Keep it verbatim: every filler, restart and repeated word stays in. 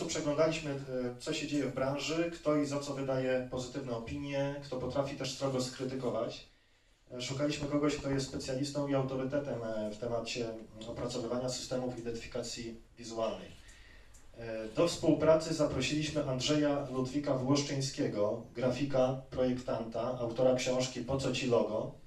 czasu przeglądaliśmy, co się dzieje w branży, kto i za co wydaje pozytywne opinie, kto potrafi też strogo skrytykować. Szukaliśmy kogoś, kto jest specjalistą i autorytetem w temacie opracowywania systemów identyfikacji wizualnej. Do współpracy zaprosiliśmy Andrzeja Ludwika Włoszczyńskiego, grafika, projektanta, autora książki Po co ci logo,